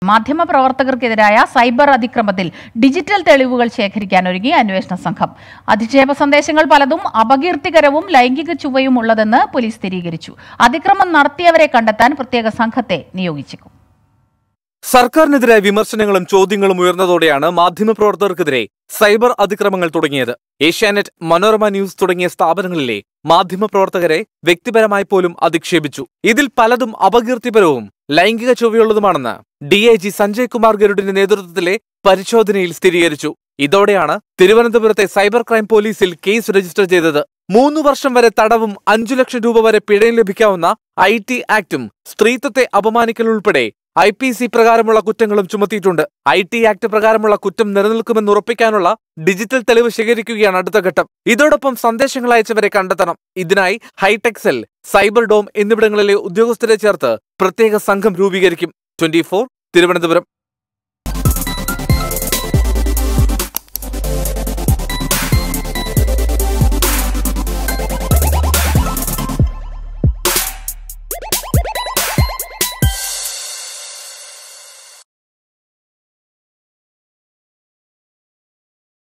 മാധ്യമപ്രവർത്തകർക്കെതിരായ cyber അതിക്രമത്തിൽ digital തെളിവുകൾ ശേഖരിക്കാനൊരുങ്ങി അന്വേഷണ സംഘം. അധിക്ഷേപ സന്ദേശങ്ങൾ പലതും അപകീർത്തികരവും ലൈംഗിക ചുവയും ഉള്ളതെന്ന് പോലീസ് സ്ഥിരീകരിച്ചു. അതിക്രമം നടത്തിയവരെ കണ്ടെത്താൻ പ്രത്യേക സംഘത്തെ നിയോഗിച്ചേക്കും. സർക്കാരിനെതിരെ വിമർശനങ്ങളും ചോദ്യങ്ങളും ഉയർന്നതോടെയാണ് മാധ്യമപ്രവർത്തകർക്കെതിരെ സൈബർ അതിക്രമങ്ങൾ തുടങ്ങിയത്. ഏഷ്യാനെറ്റ്, മനോരമ ന്യൂസ് തുടങ്ങിയ സ്ഥാപനങ്ങളിലെ മാധ്യമപ്രവർത്തകരെ വ്യക്തിപരമായി പോലും അധിക്ഷേപിച്ചു. ഇതിൽ പലതും അപകീർത്തിപരവും ലൈംഗിക ചുവയുള്ളതുമാണെന്ന് DIG സഞ്ജയ് കുമാർ ഗരുഡിന്റെ നേതൃത്വത്തിലെ പരിശോധനയിൽ സ്ഥിരീകരിച്ചു. ഇതോടെയാണ് തിരുവനന്തപുരത്തെ സൈബർ ക്രൈം പോലീസിൽ കേസ് രജിസ്റ്റർ ചെയ്തത്. 3 വർഷം വരെ തടവും 5 ലക്ഷം രൂപ വരെ പിഴയും ലഭിക്കാവുന്ന IT ആക്ടും സ്ത്രീത്വത്തെ അപമാനിക്കൽ ഉൾപ്പെടെ IPC പ്രകാരമുള്ള കുറ്റങ്ങളും ചുമത്തിയിട്ടുണ്ട്. IT ആക്ട് പ്രകാരമുള്ള കുറ്റം നിലനിൽക്കുമെന്ന് ഉറപ്പിക്കാനുള്ള ഡിജിറ്റൽ തെളിവ് ശേഖരിക്കുകയാണ് അടുത്ത ഘട്ടം. ഇതോടൊപ്പം സന്ദേശങ്ങൾ അയച്ചവരെ കണ്ടെത്തണം. ഇതിനായി ഹൈടെക് സെൽ, സൈബർ ഡോം എന്നിവിടങ്ങളിലെ ഉദ്യോഗസ്ഥരെ ചേർത്ത് പ്രത്യേക സംഘം രൂപീകരിക്കും. 24 തിരുവനന്തപുരം.